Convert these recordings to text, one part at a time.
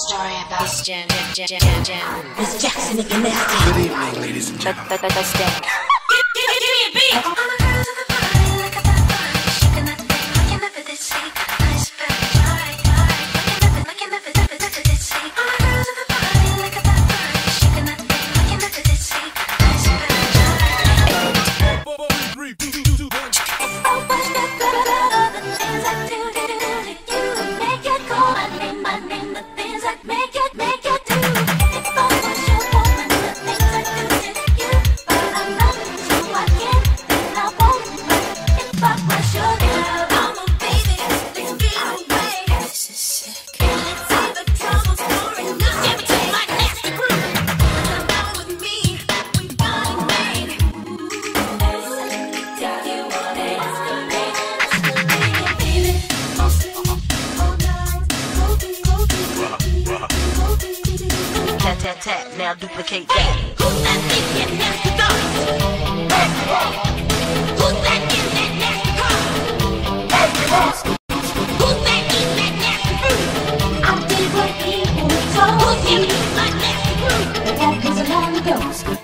story about this Jen. Miss Jackson in the house. Good evening, ladies and gentlemen. Let's dance. Give me a beat. All the girls in the party like a bad shaking that thing like you never did see. Nice baby, alright, like you never did see. All the girls in the party like a bad shaking that thing like you never did see. Nice baby, alright. 4, 3, 2, 1. It's so much better than things I do to you. Make it call my name, the things I make it do. If I was your woman, the things I do to you, but I'm not, so I can't, then I won't. If I was your girl, I'm a baby, let's get away. This is sick. Let's see the trouble story. Now give it to my nasty crew. Come out with me, we got it made. You want it, baby. Tap, tap, tap, now duplicate that. Who's that thing getting nasty thoughts? Who's that in that nasty car? Who's that eating that nasty fruit? I did what people told. Who's giving you my nasty fruit? That was a long ago.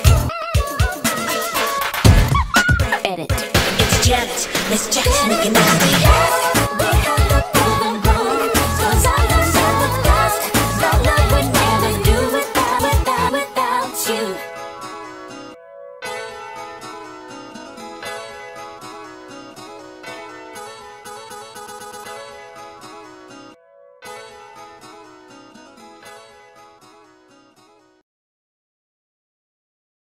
Miss Jackson in the